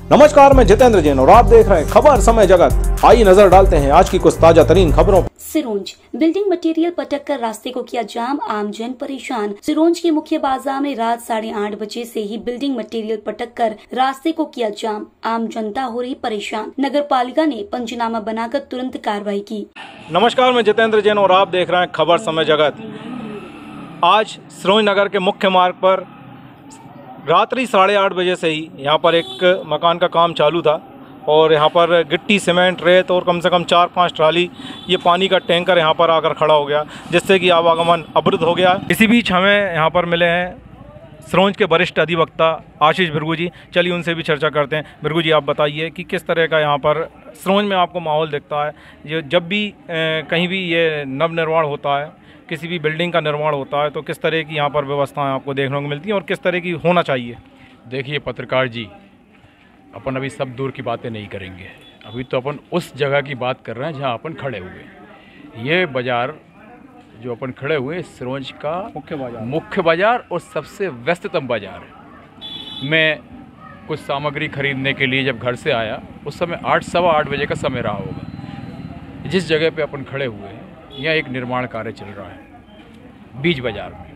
नमस्कार, मैं जितेंद्र जैन और आप देख रहे हैं खबर समय जगत। आइए नजर डालते हैं आज की कुछ ताजा तरीन खबरों। सिरोंज बिल्डिंग मटेरियल पटक कर रास्ते को किया जाम, आमजन परेशान। सिरोंज के मुख्य बाजार में रात 8:30 बजे से ही बिल्डिंग मटेरियल पटक कर रास्ते को किया जाम, आम जनता हो रही परेशान। नगर पालिका ने पंचनामा बनाकर तुरंत कार्रवाई की। नमस्कार, मैं जितेंद्र जैन और आप देख रहे हैं खबर समय जगत। आज सिरोंज नगर के मुख्य मार्ग पर रात्रि 8:30 बजे से ही यहाँ पर एक मकान का काम चालू था और यहाँ पर गिट्टी, सीमेंट, रेत और कम से कम 4-5 ट्राली ये पानी का टैंकर यहाँ पर आकर खड़ा हो गया, जिससे कि आवागमन अवरुद्ध हो गया। इसी बीच हमें यहाँ पर मिले हैं सिरोंज के वरिष्ठ अधिवक्ता आशीष भृगु जी। चलिए उनसे भी चर्चा करते हैं। भृगु जी, आप बताइए कि किस तरह का यहाँ पर सिरोंज में आपको माहौल दिखता है। ये जब भी कहीं भी ये नवनिर्माण होता है, किसी भी बिल्डिंग का निर्माण होता है, तो किस तरह की यहाँ पर व्यवस्थाएं आपको देखने को मिलती हैं और किस तरह की होना चाहिए? देखिए पत्रकार जी, अपन अभी सब दूर की बातें नहीं करेंगे। अभी तो अपन उस जगह की बात कर रहे हैं जहाँ अपन खड़े हुए। ये बाज़ार जो अपन खड़े हुए, सिरोंज का मुख्य बाज़ार और सबसे व्यस्ततम बाज़ार है। मैं कुछ सामग्री खरीदने के लिए जब घर से आया, उस समय 8, सवा 8 बजे का समय रहा होगा। जिस जगह पे अपन खड़े हुए हैं, यहाँ एक निर्माण कार्य चल रहा है बीच बाज़ार में।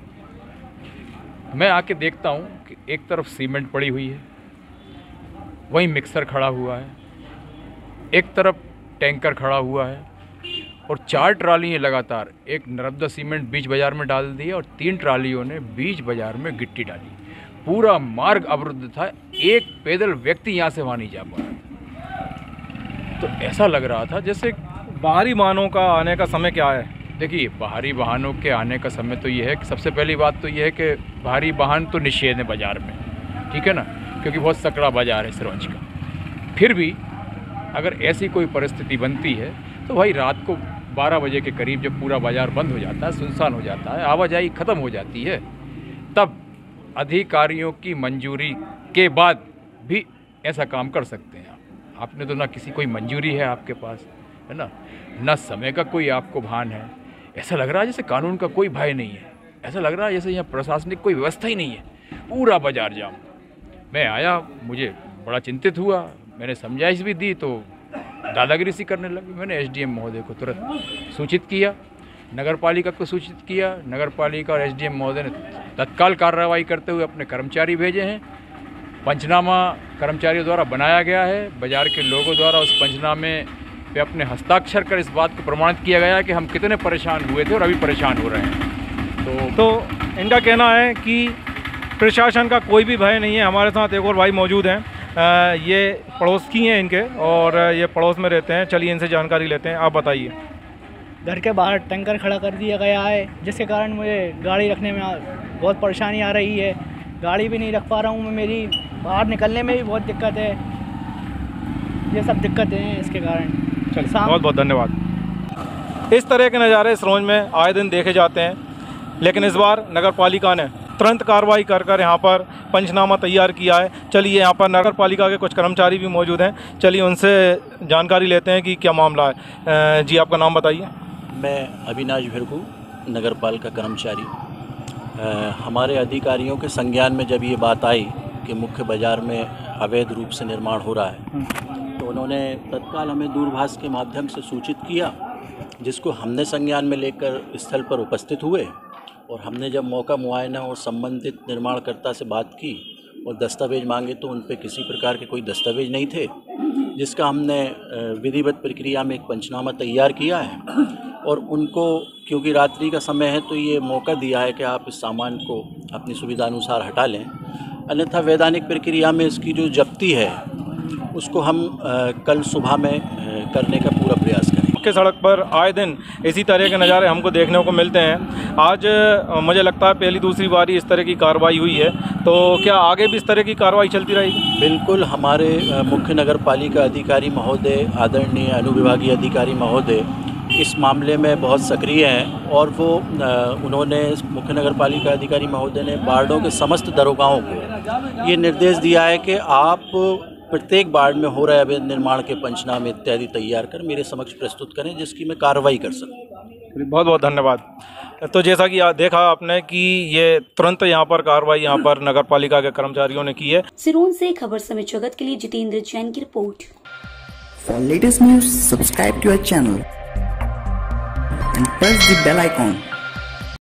मैं आके देखता हूँ कि एक तरफ सीमेंट पड़ी हुई है, वहीं मिक्सर खड़ा हुआ है, एक तरफ टैंकर खड़ा हुआ है और 4 ट्रालियाँ लगातार, एक नर्मदा सीमेंट बीच बाज़ार में डाल दी और 3 ट्रालियों ने बीच बाज़ार में गिट्टी डाली। पूरा मार्ग अवरुद्ध था, एक पैदल व्यक्ति यहाँ से वहाँ नहीं जा पा रहा। तो ऐसा लग रहा था जैसे बाहरी वाहनों का आने का समय क्या है? देखिए, बाहरी वाहनों के आने का समय तो ये है कि सबसे पहली बात तो ये है कि बाहरी वाहन तो निषेध है बाज़ार में, ठीक है ना, क्योंकि बहुत सकड़ा बाज़ार है सिरोंज का। फिर भी अगर ऐसी कोई परिस्थिति बनती है तो भाई रात को 12 बजे के करीब जब पूरा बाज़ार बंद हो जाता है, सुनसान हो जाता है, आवाजाही ख़त्म हो जाती है, तब अधिकारियों की मंजूरी के बाद भी ऐसा काम कर सकते हैं। आपने तो ना किसी कोई मंजूरी है आपके पास, है ना समय का कोई आपको भान है। ऐसा लग रहा है जैसे कानून का कोई भय नहीं है। ऐसा लग रहा है जैसे यहाँ प्रशासनिक कोई व्यवस्था ही नहीं है। पूरा बाज़ार जाम। मैं आया, मुझे बड़ा चिंतित हुआ, मैंने समझाइश भी दी तो दादागिरी सी करने लगी। मैंने एसडीएम महोदय को तुरंत सूचित किया, नगर पालिका को सूचित किया। नगर पालिका और एसडीएम महोदय ने तत्काल कार्रवाई करते हुए अपने कर्मचारी भेजे हैं। पंचनामा कर्मचारियों द्वारा बनाया गया है। बाज़ार के लोगों द्वारा उस पंचनामे पे अपने हस्ताक्षर कर इस बात को प्रमाणित किया गया है कि हम कितने परेशान हुए थे और अभी परेशान हो रहे हैं। तो इनका कहना है कि प्रशासन का कोई भी भय नहीं है। हमारे साथ एक और भाई मौजूद हैं, ये पड़ोस की हैं इनके और ये पड़ोस में रहते हैं। चलिए इनसे जानकारी लेते हैं। आप बताइए। घर के बाहर टैंकर खड़ा कर दिया गया है, जिसके कारण मुझे गाड़ी रखने में बहुत परेशानी आ रही है। गाड़ी भी नहीं रख पा रहा हूँ मैं, मेरी बाहर निकलने में भी बहुत दिक्कत है। ये सब दिक्कतें हैं इसके कारण। बहुत बहुत धन्यवाद। इस तरह के नज़ारे सिरोंज में आए दिन देखे जाते हैं, लेकिन इस बार नगर पालिका ने तुरंत कार्रवाई कर यहाँ पर पंचनामा तैयार किया है। चलिए, यहाँ पर नगर पालिका के कुछ कर्मचारी भी मौजूद हैं। चलिए उनसे जानकारी लेते हैं कि क्या मामला है। जी, आपका नाम बताइए। मैं अविनाश भृगु, नगर पालिका कर्मचारी। हमारे अधिकारियों के संज्ञान में जब ये बात आई कि मुख्य बाज़ार में अवैध रूप से निर्माण हो रहा है, तो उन्होंने तत्काल हमें दूरभाष के माध्यम से सूचित किया, जिसको हमने संज्ञान में लेकर स्थल पर उपस्थित हुए और हमने जब मौका मुआयना और संबंधित निर्माणकर्ता से बात की और दस्तावेज मांगे तो उन पे किसी प्रकार के कोई दस्तावेज नहीं थे, जिसका हमने विधिवत प्रक्रिया में एक पंचनामा तैयार किया है और उनको, क्योंकि रात्रि का समय है, तो ये मौका दिया है कि आप इस सामान को अपनी सुविधा अनुसार हटा लें, अन्यथा वैधानिक प्रक्रिया में इसकी जो जब्ती है उसको हम कल सुबह में करने का पूरा प्रयास करें। मुख्य सड़क पर आए दिन इसी तरह के नज़ारे हमको देखने को मिलते हैं। आज मुझे लगता है पहली दूसरी बारी इस तरह की कार्रवाई हुई है, तो क्या आगे भी इस तरह की कार्रवाई चलती रहेगी? बिल्कुल। हमारे मुख्य नगर पालिका अधिकारी महोदय, आदरणीय अनुविभागीय अधिकारी महोदय इस मामले में बहुत सक्रिय हैं और वो उन्होंने मुख्य नगर पालिका अधिकारी महोदय ने वार्डों के समस्त दरोगाओं को ये निर्देश दिया है कि आप प्रत्येक वार्ड में हो रहे अवैध निर्माण के पंचनामे इत्यादि तैयार कर मेरे समक्ष प्रस्तुत करें, जिसकी मैं कार्रवाई कर सकूँ। बहुत बहुत धन्यवाद। तो जैसा कि देखा आपने कि ये तुरंत यहाँ पर कार्रवाई यहाँ पर नगर पालिका के कर्मचारियों ने की है। सिरोंज से खबर समय जगत के लिए जितेंद्र जैन की report. For latest news, subscribe to our channel and press the bell icon.